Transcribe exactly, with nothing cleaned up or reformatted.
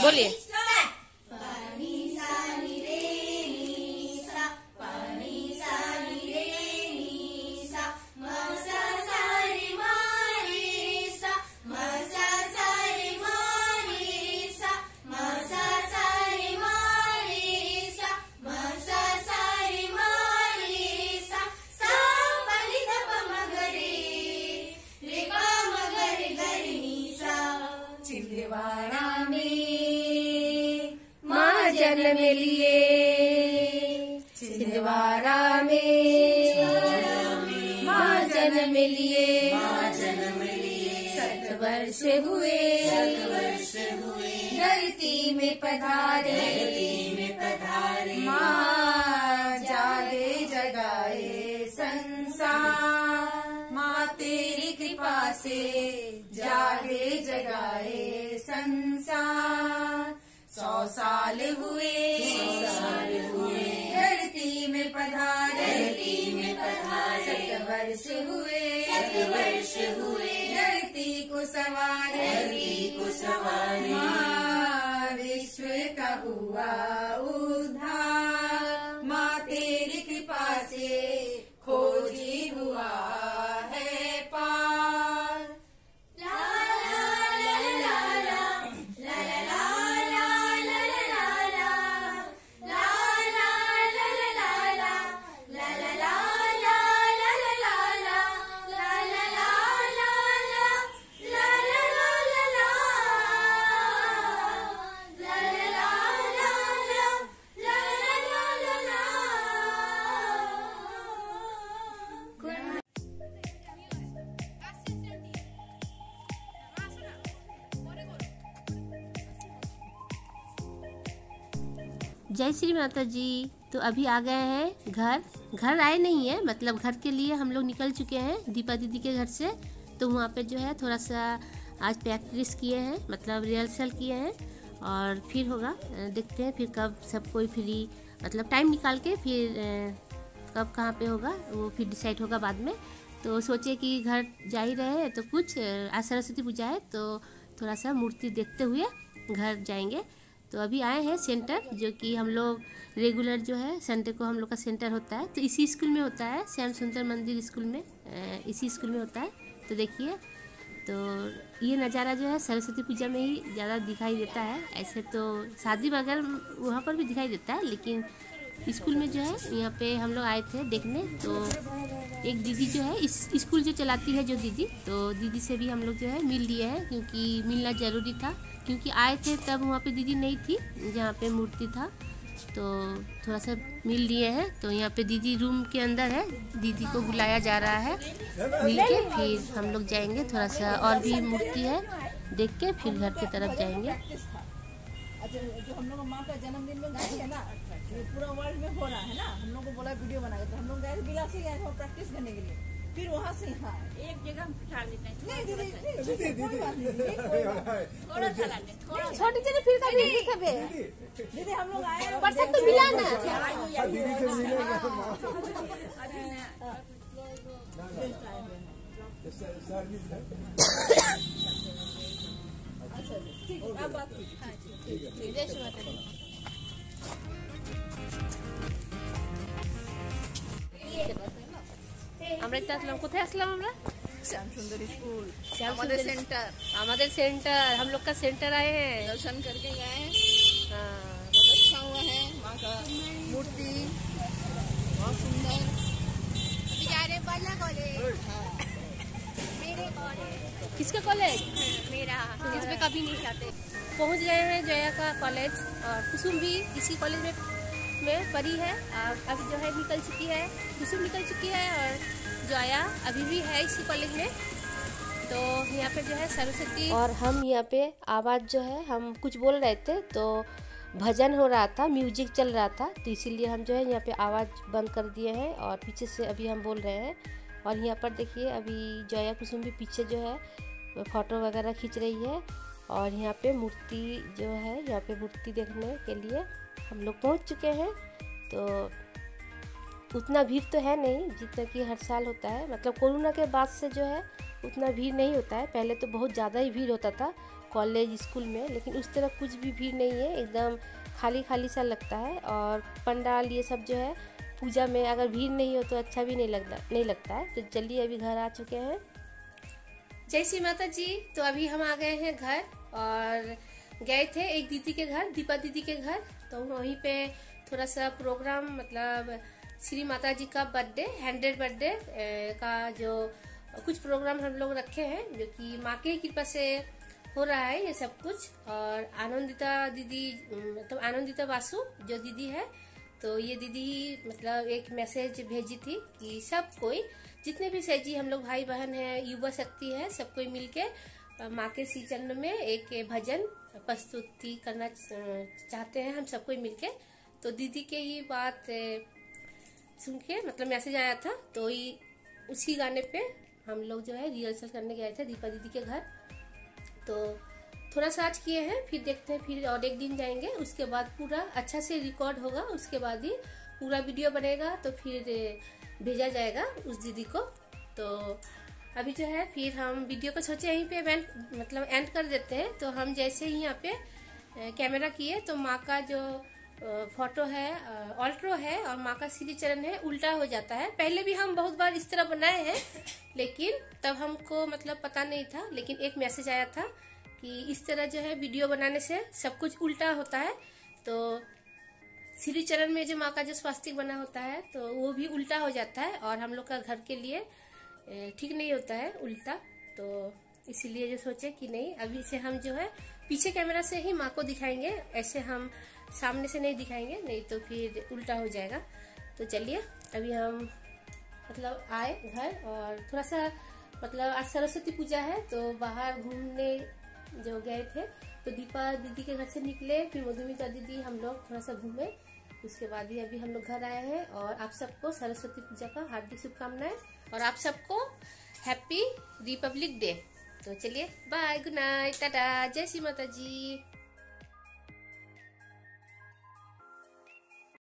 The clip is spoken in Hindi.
बोलिए। छिंदवाड़ा में माँ जन्म लिए, छिंदवाड़ा में माँ जन्म लिए, सत वर्ष हुए धरती में पधारे, माँ जागे जगाए संसार, माँ तेरी कृपा से जागे जगाए संसार। सौ साल हुए धरती में पधारे, सत वर्ष हुए धरती को सवारे, माँ विश्व का हुआ उद्धार, माँ तेरी कृपा से खोजी हुआ है पार। जय श्री माता जी। तो अभी आ गए हैं घर घर आए नहीं है, मतलब घर के लिए हम लोग निकल चुके हैं दीपा दीदी के घर से। तो वहाँ पे जो है थोड़ा सा आज प्रैक्टिस किए हैं, मतलब रिहर्सल किए हैं, और फिर होगा, देखते हैं फिर कब सब कोई फ्री, मतलब टाइम निकाल के फिर कब कहाँ पे होगा वो फिर डिसाइड होगा बाद में। तो सोचे कि घर जा ही रहे हैं तो कुछ, आज सरस्वती पूजा है तो थोड़ा सा मूर्ति देखते हुए घर जाएंगे। तो अभी आए हैं सेंटर, जो कि हम लोग रेगुलर जो है संडे को हम लोग का सेंटर होता है, तो इसी स्कूल में होता है, श्याम सुंदर मंदिर स्कूल में, इसी स्कूल में होता है। तो देखिए, तो ये नज़ारा जो है सरस्वती पूजा में ही ज़्यादा दिखाई देता है। ऐसे तो शादी वगैरह वहाँ पर भी दिखाई देता है, लेकिन स्कूल में जो है यहाँ पे हम लोग आए थे देखने। तो एक दीदी जो है इस स्कूल जो चलाती है जो दीदी, तो दीदी से भी हम लोग जो है मिल लिए हैं, क्योंकि मिलना ज़रूरी था, क्योंकि आए थे तब वहाँ पे दीदी नहीं थी जहाँ पे मूर्ति था, तो थोड़ा सा मिल लिए हैं। तो यहाँ पे दीदी रूम के अंदर है, दीदी को बुलाया जा रहा है, मिल के फिर हम लोग जाएंगे, थोड़ा सा और भी मूर्ति है देख के फिर घर की तरफ जाएंगे। अच्छा, जो हम लोग माँ का जन्मदिन में गाई है ना, ये पूरा वर्ल्ड में हो रहा है ना, हम लोग को बोला वीडियो बनाएगा, तो हम लोग गए गिलास से गए थे प्रैक्टिस करने के लिए। फिर वहाँ से यहाँ एक जगह बिठा देते हैं। नहीं दीदी, थोड़ा सा लाने, थोड़ा छोटी चली फिर कभी दिखाबे दीदी हम लोग आए पर सब तो मिला ना। अच्छा ठीक है, आप बात कीजिए। जय श्री माता दी। আমরা এটা আসলাম, কোথায় আসলাম আমরা? श्याम सुंदर स्कूल, श्याम हमारे सुंदर- सेंटर, हमारे सेंटर, हम लोग का सेंटर आए हैं। दर्शन करके गए हैं। हाँ, बहुत अच्छा हुआ है, माँ का मूर्ति बहुत सुंदर। अभी जा रहे बाला कॉलेज। मेरे कॉलेज, किसका कॉलेज? मेरा, इसमें कभी नहीं जाते। पहुंच गए हैं जया का कॉलेज, और कुसुम भी इसी कॉलेज में में पढ़ी है, और अभी जो है निकल चुकी है, कुसुम निकल चुकी है, और जया अभी भी है इसी कॉलेज में। तो यहाँ पे जो है सरस्वती, और हम यहाँ पे आवाज़ जो है हम कुछ बोल रहे थे तो भजन हो रहा था, म्यूजिक चल रहा था, तो इसीलिए हम जो है यहाँ पे आवाज़ बंद कर दिए हैं, और पीछे से अभी हम बोल रहे हैं। और यहाँ पर देखिए अभी जया कुसुम भी पीछे जो है फ़ोटो वगैरह खींच रही है, और यहाँ पे मूर्ति जो है, यहाँ पे मूर्ति देखने के लिए हम लोग पहुँच चुके हैं। तो उतना भीड़ तो है नहीं जितना कि हर साल होता है, मतलब कोरोना के बाद से जो है उतना भीड़ नहीं होता है। पहले तो बहुत ज़्यादा ही भीड़ होता था कॉलेज स्कूल में, लेकिन उस तरह कुछ भी भीड़ नहीं है, एकदम खाली खाली सा लगता है। और पंडाल ये सब जो है पूजा में अगर भीड़ नहीं हो तो अच्छा भी नहीं लगता नहीं लगता है। तो चलिए अभी घर आ चुके हैं। जय श्री माता जी। तो अभी हम आ गए हैं घर और गए थे एक दीदी के घर, दीपा दीदी के घर। तो वहीं पे थोड़ा सा प्रोग्राम, मतलब श्री माता जी का बर्थडे, हंड्रेड बर्थडे का जो कुछ प्रोग्राम हम लोग रखे हैं, जो कि माँ की कृपा से हो रहा है ये सब कुछ। और आनंदिता दीदी, मतलब आनंदिता वासु जो दीदी है, तो ये दीदी मतलब एक मैसेज भेजी थी कि सब कोई, जितने भी सैजी हम लोग भाई बहन हैं, युवा शक्ति है, सब कोई मिलके माँ के श्री चरण में एक भजन प्रस्तुति करना चाहते हैं हम सब कोई मिलके। तो दीदी के ही बात सुन के मतलब मैसेज आया था, तो ही उसी गाने पे हम लोग जो है रिहर्सल करने गए थे दीपा दीदी के घर। तो थोड़ा सा आज किए हैं, फिर देखते हैं, फिर और एक दिन जाएंगे, उसके बाद पूरा अच्छा से रिकॉर्ड होगा, उसके बाद ही पूरा वीडियो बनेगा, तो फिर भेजा जाएगा उस दीदी को। तो अभी जो है फिर हम वीडियो को सोचे यहीं पे एंड मतलब एंड कर देते हैं। तो हम जैसे ही यहाँ पे कैमरा किए तो माँ का जो फोटो है, ऑल्ट्रो है और माँ का श्री चरण है, उल्टा हो जाता है। पहले भी हम बहुत बार इस तरह बनाए हैं, लेकिन तब हमको मतलब पता नहीं था। लेकिन एक मैसेज आया था कि इस तरह जो है वीडियो बनाने से सब कुछ उल्टा होता है। तो श्री चरण में जो माँ का जो स्वास्तिक बना होता है तो वो भी उल्टा हो जाता है, और हम लोग का घर के लिए ठीक नहीं होता है उल्टा। तो इसीलिए जो सोचे कि नहीं, अभी से हम जो है पीछे कैमरा से ही माँ को दिखाएंगे, ऐसे हम सामने से नहीं दिखाएंगे, नहीं तो फिर उल्टा हो जाएगा। तो चलिए अभी हम मतलब आए घर, और थोड़ा सा मतलब आज सरस्वती पूजा है तो बाहर घूमने जो गए थे। तो दीपा दीदी के घर से निकले, फिर मधुमिता दीदी, हम लोग थोड़ा सा घूमे, उसके बाद ही अभी हम लोग घर आए हैं। और आप सबको सरस्वती पूजा का हार्दिक शुभकामनाएं, और आप सबको हैप्पी रिपब्लिक डे। तो चलिए बाय, गुड नाइट, टाटा, जय श्री माता जी।